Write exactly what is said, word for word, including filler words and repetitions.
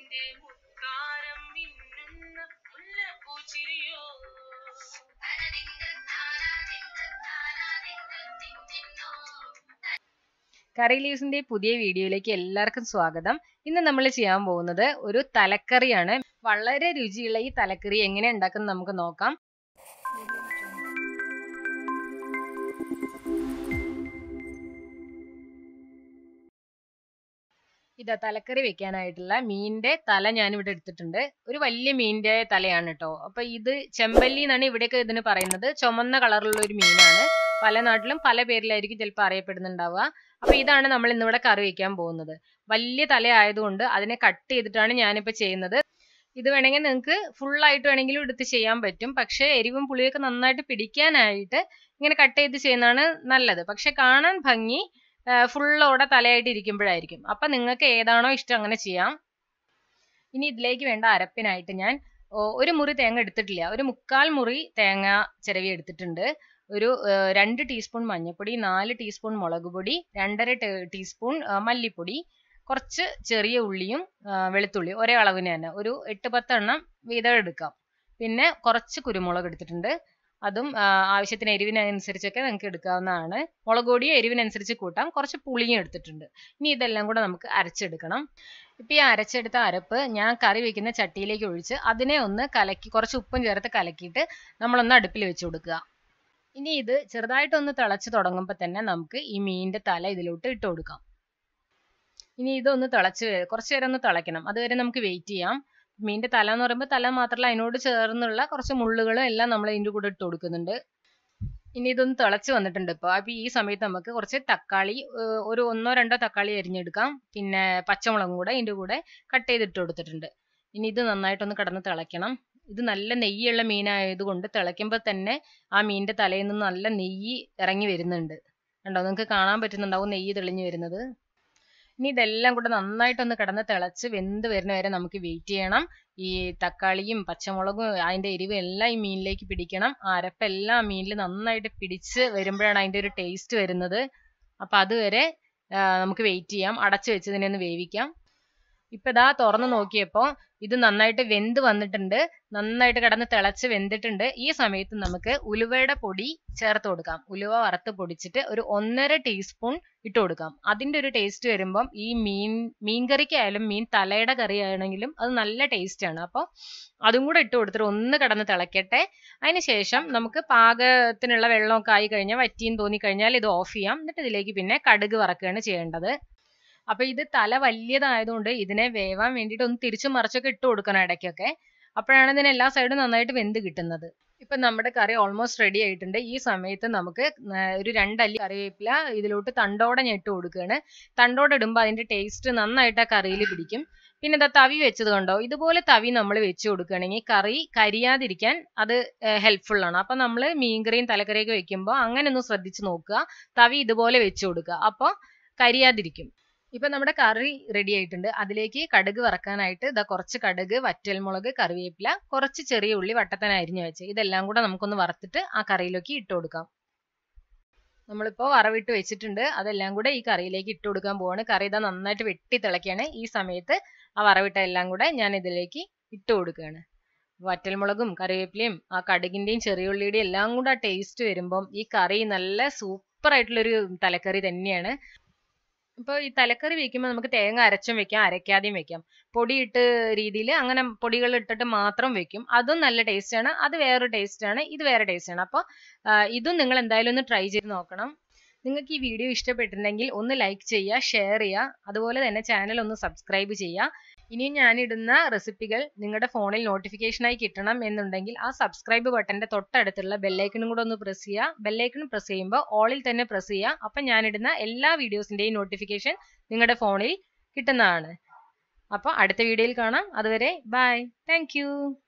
കറി ലീവ്സിന്റെ പുതിയ വീഡിയോയിലേക്ക് എല്ലാവർക്കും സ്വാഗതം. ഇന്ന് നമ്മൾ ചെയ്യാൻ പോകുന്നത് ഒരു തലക്കറിയാണ്. വളരെ രുചിയുള്ള ഈ തലക്കറി എങ്ങനെ ഉണ്ടാക്കുന്നത് നമുക്ക് നോക്കാം. ഇതാ തലക്കറി വെക്കാനായിട്ടുള്ള മീനിന്റെ തല ഞാൻ ഇവിടെ എടുത്തിട്ടുണ്ട്. ഒരു വലിയ മീനിന്റെ തലയാണ് കേട്ടോ. അപ്പൊ ഇത് ചെമ്പല്ലി എന്നാണ് ഇവിടെയൊക്കെ ഇതിന് പറയുന്നത്. ചുമന്ന കളറുള്ള ഒരു മീനാണ്. പല നാട്ടിലും പല പേരിലായിരിക്കും ചിലപ്പോൾ അറിയപ്പെടുന്നുണ്ടാവുക. അപ്പൊ ഇതാണ് നമ്മൾ ഇന്നിവിടെ കറി വെക്കാൻ പോകുന്നത്. വലിയ തല ആയതുകൊണ്ട് അതിനെ കട്ട് ചെയ്തിട്ടാണ് ഞാനിപ്പോ ചെയ്യുന്നത്. ഇത് വേണമെങ്കിൽ നിങ്ങൾക്ക് ഫുൾ ആയിട്ട് വേണമെങ്കിലും എടുത്ത് ചെയ്യാൻ പറ്റും. പക്ഷെ എരിവും പുളിയൊക്കെ നന്നായിട്ട് പിടിക്കാനായിട്ട് ഇങ്ങനെ കട്ട് ചെയ്ത് ചെയ്യുന്നതാണ് നല്ലത്. പക്ഷെ കാണാൻ ഭംഗി ഫുള്ളോടെ തലയായിട്ട് ഇരിക്കുമ്പോഴായിരിക്കും. അപ്പൊ നിങ്ങൾക്ക് ഏതാണോ ഇഷ്ടം അങ്ങനെ ചെയ്യാം. ഇനി ഇതിലേക്ക് വേണ്ട അരപ്പിനായിട്ട് ഞാൻ ഒരു മുറി തേങ്ങ എടുത്തിട്ടില്ല, ഒരു മുക്കാൽ മുറി തേങ്ങ ചിരവി എടുത്തിട്ടുണ്ട്. ഒരു രണ്ട് ടീസ്പൂൺ മഞ്ഞൾപ്പൊടി, നാല് ടീസ്പൂൺ മുളക് പൊടി, രണ്ടര ടീസ്പൂൺ മല്ലിപ്പൊടി, കുറച്ച് ചെറിയ ഉള്ളിയും വെളുത്തുള്ളി ഒരേ അളവിന് തന്നെ ഒരു എട്ട് പത്തെണ്ണം വീതം എടുക്കാം. പിന്നെ കുറച്ച് കുരുമുളക് എടുത്തിട്ടുണ്ട്. അതും ആവശ്യത്തിന് എരിവിനനുസരിച്ചൊക്കെ നിങ്ങൾക്ക് എടുക്കാവുന്നതാണ്. മുളക് പൊടിയും എരിവിനനുസരിച്ച് കൂട്ടാം. കുറച്ച് പുളിയും എടുത്തിട്ടുണ്ട്. ഇനി ഇതെല്ലാം കൂടെ നമുക്ക് അരച്ചെടുക്കണം. ഇപ്പം ഈ അരച്ചെടുത്ത അരപ്പ് ഞാൻ കറി വെക്കുന്ന ചട്ടിയിലേക്ക് ഒഴിച്ച് അതിനെ ഒന്ന് കലക്കി കുറച്ച് ഉപ്പും ചേർത്ത് കലക്കിയിട്ട് നമ്മളൊന്ന് അടുപ്പിൽ വെച്ച് കൊടുക്കുക. ഇനി ഇത് ചെറുതായിട്ടൊന്ന് തിളച്ച് തുടങ്ങുമ്പോൾ തന്നെ നമുക്ക് ഈ മീനിന്റെ തല ഇതിലോട്ട് ഇട്ട് കൊടുക്കാം. ഇനി ഇതൊന്ന് തിളച്ച് കുറച്ച് നേരം ഒന്ന് തിളയ്ക്കണം. അതുവരെ നമുക്ക് വെയിറ്റ് ചെയ്യാം. മീനിന്റെ തല എന്ന് പറയുമ്പോൾ തല മാത്രമല്ല അതിനോട് ചേർന്നുള്ള കുറച്ച് മുള്ളുകളും എല്ലാം നമ്മൾ ഇതിൻ്റെ കൂടെ ഇട്ട് കൊടുക്കുന്നുണ്ട്. ഇനി ഇതൊന്ന് തിളച്ച് വന്നിട്ടുണ്ട് ഇപ്പോൾ. അപ്പോൾ ഈ സമയത്ത് നമുക്ക് കുറച്ച് തക്കാളി, ഒരു ഒന്നോ രണ്ടോ തക്കാളി അരിഞ്ഞെടുക്കാം. പിന്നെ പച്ചമുളകും കൂടെ ഇതിൻ്റെ കൂടെ കട്ട് ചെയ്തിട്ട് കൊടുത്തിട്ടുണ്ട്. ഇനി ഇത് നന്നായിട്ടൊന്ന് കിടന്ന് തിളയ്ക്കണം. ഇത് നല്ല നെയ്യുള്ള മീനായതുകൊണ്ട് തിളയ്ക്കുമ്പോൾ തന്നെ ആ മീനിന്റെ തലയിൽ നിന്ന് നല്ല നെയ്യ് ഇറങ്ങി വരുന്നുണ്ട്. കണ്ടോ, നിങ്ങൾക്ക് കാണാൻ പറ്റുന്നുണ്ടാവും നെയ്യ് തെളിഞ്ഞു വരുന്നത്. ഇനി ഇതെല്ലാം കൂടെ നന്നായിട്ടൊന്ന് കിടന്ന് തിളച്ച് വെന്ത് വരുന്ന വരെ നമുക്ക് വെയിറ്റ് ചെയ്യണം. ഈ തക്കാളിയും പച്ചമുളകും അതിന്റെ എരിവും എല്ലാം ഈ മീനിലേക്ക് പിടിക്കണം. അരപ്പെല്ലാം മീനിൽ നന്നായിട്ട് പിടിച്ച് വരുമ്പോഴാണ് അതിന്റെ ഒരു ടേസ്റ്റ് വരുന്നത്. അപ്പൊ അതുവരെ നമുക്ക് വെയിറ്റ് ചെയ്യാം. അടച്ചു വെച്ചതിനെ ഒന്ന് വേവിക്കാം. ഇപ്പൊ ഇതാ തുറന്ന് നോക്കിയപ്പോ ഇത് നന്നായിട്ട് വെന്ത് വന്നിട്ടുണ്ട്. നന്നായിട്ട് കിടന്ന് തിളച്ച് വെന്തിട്ടുണ്ട്. ഈ സമയത്ത് നമുക്ക് ഉലുവയുടെ പൊടി ചേർത്ത് കൊടുക്കാം. ഉലുവ വറുത്ത് പൊടിച്ചിട്ട് ഒരു ഒന്നര ടീസ്പൂൺ ഇട്ട് കൊടുക്കാം. അതിന്റെ ഒരു ടേസ്റ്റ് വരുമ്പം ഈ മീൻ മീൻ കറിക്കായാലും മീൻ തലയുടെ കറി ആണെങ്കിലും അത് നല്ല ടേസ്റ്റ് ആണ്. അപ്പോൾ അതും കൂടെ ഇട്ട് കൊടുത്തിട്ട് ഒന്ന് കിടന്ന് തിളക്കട്ടെ. അതിനുശേഷം നമുക്ക് പാകത്തിനുള്ള വെള്ളമൊക്കെ ആയി കഴിഞ്ഞാൽ വറ്റിയും തോന്നിക്കഴിഞ്ഞാൽ ഇത് ഓഫ് ചെയ്യാം. എന്നിട്ട് ഇതിലേക്ക് പിന്നെ കടുക് വറക്കുകയാണ് ചെയ്യേണ്ടത്. അപ്പൊ ഇത് തല വലിയതായതുകൊണ്ട് ഇതിനെ വേവാൻ വേണ്ടിയിട്ട് ഒന്ന് തിരിച്ചു മറിച്ചൊക്കെ ഇട്ട് കൊടുക്കണം ഇടയ്ക്കൊക്കെ. അപ്പോഴാണ് ഇതിന് എല്ലാ സൈഡും നന്നായിട്ട് വെന്ത് കിട്ടുന്നത്. ഇപ്പൊ നമ്മുടെ കറി ഓൾമോസ്റ്റ് റെഡി ആയിട്ടുണ്ട്. ഈ സമയത്ത് നമുക്ക് ഒരു രണ്ടല്ലി കറിവേപ്പില ഇതിലോട്ട് തണ്ടോടെ ഞാൻ ഇട്ട് കൊടുക്കുകയാണ്. തണ്ടോടെ ഇടുമ്പോൾ അതിന്റെ ടേസ്റ്റ് നന്നായിട്ട് ആ കറിയിൽ പിടിക്കും. പിന്നെ ഇതാ തവി വെച്ചത് കണ്ടോ, ഇതുപോലെ തവി നമ്മൾ വെച്ച് കൊടുക്കുകയാണെങ്കിൽ കറി കരിയാതിരിക്കാൻ അത് ഹെൽപ്ഫുൾ ആണ്. അപ്പൊ നമ്മൾ മീൻകറിയും തലക്കറിയൊക്കെ വെക്കുമ്പോൾ അങ്ങനെ ഒന്ന് ശ്രദ്ധിച്ച് നോക്കുക. തവി ഇതുപോലെ വെച്ച് കൊടുക്കുക, അപ്പോൾ കരിയാതിരിക്കും. ഇപ്പൊ നമ്മുടെ കറി റെഡി ആയിട്ടുണ്ട്. അതിലേക്ക് കടുക് വറക്കാനായിട്ട് ഇതാ കുറച്ച് കടുക്, വറ്റൽമുളക്, കറിവേപ്പില, കുറച്ച് ചെറിയ ഉള്ളി വട്ടത്തിന് അരിഞ്ഞു വെച്ച് ഇതെല്ലാം കൂടെ നമുക്കൊന്ന് വറുത്തിട്ട് ആ കറിയിലേക്ക് ഇട്ട് കൊടുക്കാം. നമ്മളിപ്പോൾ വറവിട്ട് വെച്ചിട്ടുണ്ട്. അതെല്ലാം കൂടെ ഈ കറിയിലേക്ക് ഇട്ട് കൊടുക്കാൻ പോവാണ്. കറി ഇതാ നന്നായിട്ട് വെട്ടി തിളയ്ക്കാണ്. ഈ സമയത്ത് ആ വറവിട്ട എല്ലാം കൂടെ ഞാൻ ഇതിലേക്ക് ഇട്ട് കൊടുക്കുകയാണ്. വറ്റൽമുളകും കറിവേപ്പിലയും ആ കടുകിന്റെയും ചെറിയ ഉള്ളിയുടെയും എല്ലാം കൂടെ ആ ടേസ്റ്റ് വരുമ്പം ഈ കറി നല്ല സൂപ്പർ ആയിട്ടുള്ളൊരു തലക്കറി തന്നെയാണ്. ഇപ്പോൾ ഈ തലക്കറി വെക്കുമ്പോൾ നമുക്ക് തേങ്ങ അരച്ചും വെക്കാം, അരയ്ക്കാതെയും വെക്കാം. പൊടിയിട്ട് രീതിയിൽ അങ്ങനെ പൊടികൾ ഇട്ടിട്ട് മാത്രം വെക്കും. അതും നല്ല ടേസ്റ്റാണ്. അത് വേറൊരു ടേസ്റ്റാണ്, ഇത് വേറെ ടേസ്റ്റാണ്. അപ്പോൾ ഇതും നിങ്ങൾ എന്തായാലും ഒന്ന് ട്രൈ ചെയ്ത് നോക്കണം. നിങ്ങൾക്ക് ഈ വീഡിയോ ഇഷ്ടപ്പെട്ടിട്ടുണ്ടെങ്കിൽ ഒന്ന് ലൈക്ക് ചെയ്യുക, ഷെയർ ചെയ്യുക. അതുപോലെ തന്നെ ചാനൽ ഒന്ന് സബ്സ്ക്രൈബ് ചെയ്യുക. ഇനിയും ഞാനിടുന്ന റെസിപ്പികൾ നിങ്ങളുടെ ഫോണിൽ നോട്ടിഫിക്കേഷനായി കിട്ടണം എന്നുണ്ടെങ്കിൽ ആ സബ്സ്ക്രൈബ് ബട്ടന്റെ തൊട്ടടുത്തുള്ള ബെല്ലൈക്കണും കൂടെ ഒന്ന് പ്രസ് ചെയ്യുക. ബെല്ലൈക്കൺ പ്രസ് ചെയ്യുമ്പോൾ ഓളിൽ തന്നെ പ്രസ് ചെയ്യുക. അപ്പം ഞാനിടുന്ന എല്ലാ വീഡിയോസിന്റെയും നോട്ടിഫിക്കേഷൻ നിങ്ങളുടെ ഫോണിൽ കിട്ടുന്നതാണ്. അപ്പോൾ അടുത്ത വീഡിയോയിൽ കാണാം. അതുവരെ ബൈ. Thank you.